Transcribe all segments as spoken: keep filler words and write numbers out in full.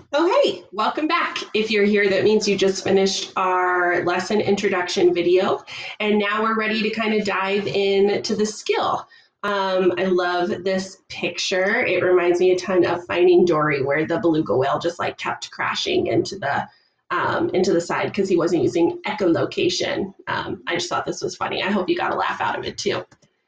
Okay, welcome back. If you're here, that means you just finished our lesson introduction video, and now we're ready to kind of dive into the skill. Um, I love this picture. It reminds me a ton of Finding Dory, where the beluga whale just like kept crashing into the um, into the side because he wasn't using echolocation. Um, I just thought this was funny. I hope you got a laugh out of it too.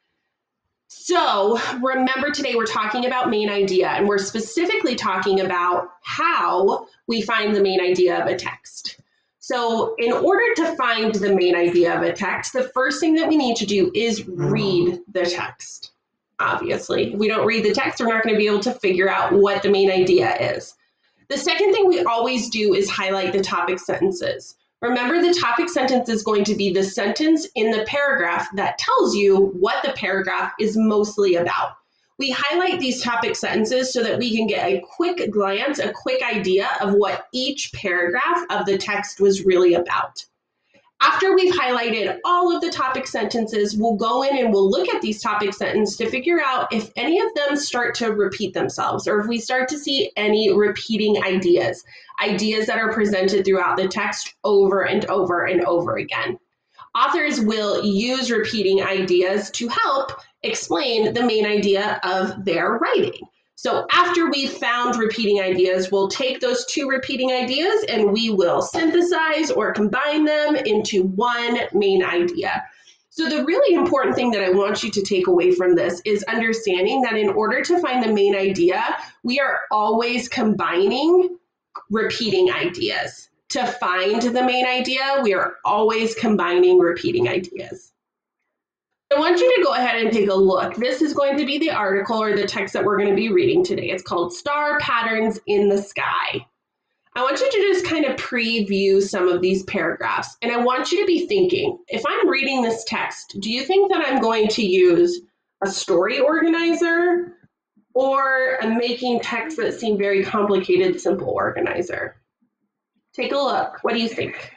So remember, today we're talking about main idea, and we're specifically talking about how we find the main idea of a text. So in order to find the main idea of a text, the first thing that we need to do is read the text. Obviously, if we don't read the text, we're not going to be able to figure out what the main idea is. The second thing we always do is highlight the topic sentences. Remember, the topic sentence is going to be the sentence in the paragraph that tells you what the paragraph is mostly about. We highlight these topic sentences so that we can get a quick glance, a quick idea of what each paragraph of the text was really about. After we've highlighted all of the topic sentences, we'll go in and we'll look at these topic sentences to figure out if any of them start to repeat themselves, or if we start to see any repeating ideas, ideas that are presented throughout the text over and over and over again. Authors will use repeating ideas to help explain the main idea of their writing. So after we've found repeating ideas, we'll take those two repeating ideas and we will synthesize or combine them into one main idea. So the really important thing that I want you to take away from this is understanding that in order to find the main idea, we are always combining repeating ideas. To find the main idea, we are always combining repeating ideas. I want you to go ahead and take a look. This is going to be the article or the text that we're going to be reading today. It's called Star Patterns in the Sky. I want you to just kind of preview some of these paragraphs. And I want you to be thinking, if I'm reading this text, do you think that I'm going to use a story organizer or a making text that seem very complicated, simple organizer? Take a look. What do you think?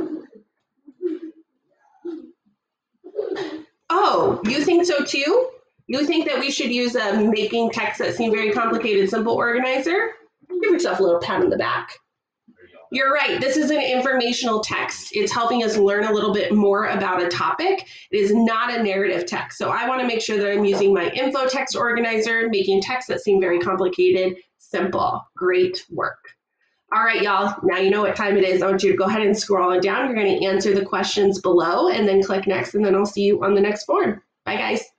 Oh, you think so too? You think that we should use a making text that seem very complicated, simple organizer? Give yourself a little pat on the back. You're right. This is an informational text. It's helping us learn a little bit more about a topic. It is not a narrative text. So I want to make sure that I'm using my info text organizer, making texts that seem very complicated, simple. Great work. All right, y'all, now you know what time it is. I want you to go ahead and scroll it down. You're going to answer the questions below and then click next, and then I'll see you on the next form. Bye, guys.